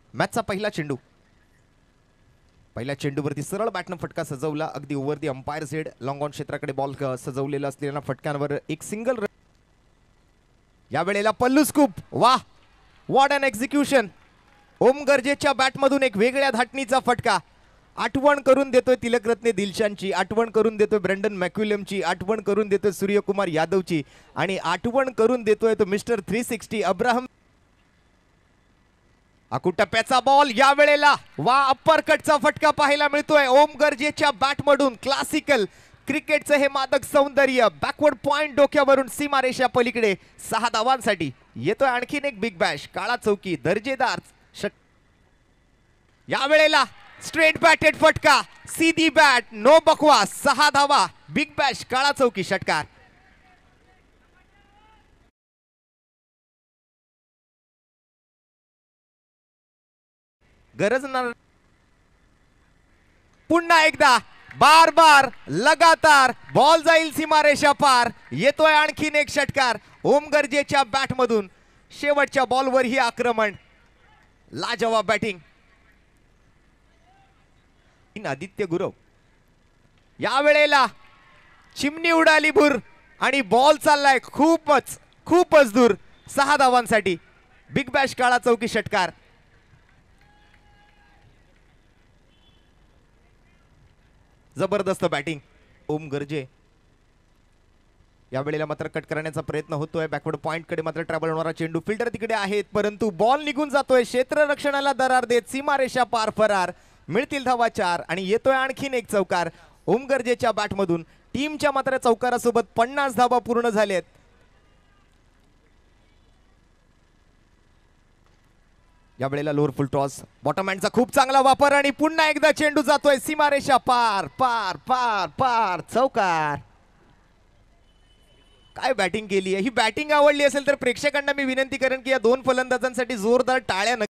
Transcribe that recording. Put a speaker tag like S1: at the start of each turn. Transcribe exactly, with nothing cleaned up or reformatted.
S1: मॅचचा पहिला चेंडू. पहिल्या चेंडूवरती सरळ बॅटनं फटका सजवला. अगदी over the umpire head long on क्षेत्राकडे बॉल सजवलेला असलेल्या फटक्यांवर एक सिंगल रन. या वेळेला पल्लू स्कूप. वाह, व्हॉट अन एक्झिक्युशन. ओम गर्जेच्या बॅटमधून एक वेगळ्या धाटणीचा फटका. आठवण करून देतोय तिलकरत्ने दिलशानची, आठवण करून देतोय ब्रँडन मॅक्युलमची, आठवण करून देतोय सूर्यकुमार यादवची आणि आठवण करून देतोय तो मिस्टर थ्री सिक्स्टी अब्राहम. अकुटप्प्याचा बॉल. या वेळेला वा अप्पर कटचा फटका पाहायला मिळतोय ओम गर्जेच्या बॅटमधून. क्लासिकल क्रिकेटचं हे मादक सौंदर्य. बॅकवर्ड पॉइंट डोक्यावरून सीमारेषा पलीकडे सहा धावांसाठी येतोय आणखीन एक बिग बॅश. काळा चौकी दर्जेदार षट. या वेळेला स्ट्रेट बॅटेड फटका, सीधी बॅट, नो बकवास. सहा धावा, बिग बॅश, काळा चौकी षटकार. गरज ना. पुन्हा एकदा बार बार लगातार बॉल जाईल सीमारेषा पार. येतोय आणखीन एक षटकार ओम गर्जेच्या बॅटमधून. शेवटच्या बॉलवर ही आक्रमण. लाजवाब बॅटिंग. आदित्य गुरव. या वेळेला चिमणी उडाली भूर आणि बॉल चाललाय खूपच खूपच दूर. सहा धावांसाठी बिग बॅश, काळा चौकी षटकार. जबरदस्त बॅटिंग ओम गर्जे. या वेळेला मात्र कट करण्याचा प्रयत्न होतोय. बॅकवर्ड पॉइंट कडे मात्र ट्रॅव्हल होणारा चेंडू. फिल्डर तिकडे आहेत परंतु बॉल निघून जातोय. क्षेत्ररक्षणाला दरार देत सीमारेषा पार फरार. मिळतील धावा चार आणि येतोय आणखीन एक चौकार ओम गर्जेच्या बॅटमधून. टीमच्या मात्र चौकारासोबत पन्नास धावा पूर्ण झालेत. या वेळेला लोअर फुल टॉस. बॉटम हँडचा खूप चांगला वापर आणि पुन्हा एकदा चेंडू जातोय सीमारेषा पार पार पार पार. चौकार. काय बॅटिंग केली आहे. ही बॅटिंग आवडली असेल तर प्रेक्षकांना मी विनंती करेन की या दोन फलंदाजांसाठी जोरदार टाळ्या